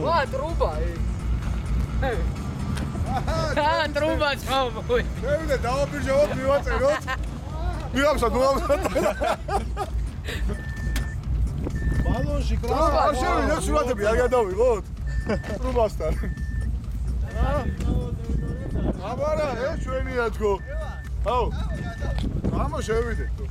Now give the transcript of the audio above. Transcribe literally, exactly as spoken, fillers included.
აა ტრუბა აა ტრუბა ცხობ შევიდე დავაბირჟავოთ მივაწეროთ მივამსა მივამსა ბალონში კრა არ შევიდე სურათები არ გადავიღოთ ტრუბასთან აბარა ეს ჩვენია თქო აუ ამა შევიდე